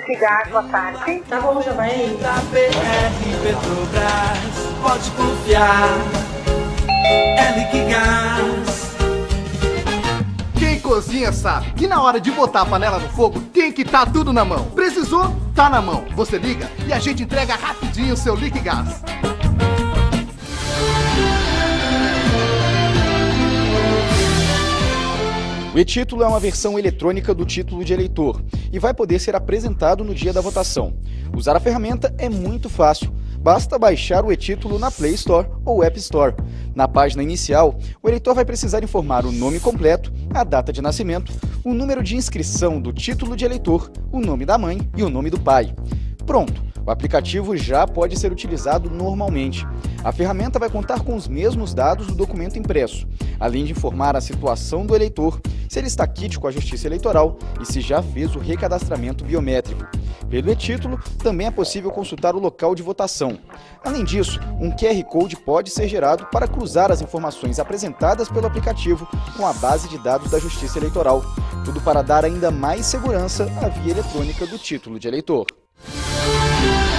Liquigás, boa tarde. Tá bom, já vai aí. Da BR Petrobras, pode confiar, é Liquigás. Quem cozinha sabe que na hora de botar a panela no fogo tem que estar tudo na mão. Precisou? Tá na mão. Você liga e a gente entrega rapidinho o seu Liquigás. O e-título é uma versão eletrônica do título de eleitor e vai poder ser apresentado no dia da votação. Usar a ferramenta é muito fácil. Basta baixar o e-título na Play Store ou App Store. Na página inicial, o eleitor vai precisar informar o nome completo, a data de nascimento, o número de inscrição do título de eleitor, o nome da mãe e o nome do pai. Pronto, o aplicativo já pode ser utilizado normalmente. A ferramenta vai contar com os mesmos dados do documento impresso, além de informar a situação do eleitor, se ele está quite com a Justiça Eleitoral e se já fez o recadastramento biométrico. Pelo e-título, também é possível consultar o local de votação. Além disso, um QR Code pode ser gerado para cruzar as informações apresentadas pelo aplicativo com a base de dados da Justiça Eleitoral. Tudo para dar ainda mais segurança à via eletrônica do título de eleitor.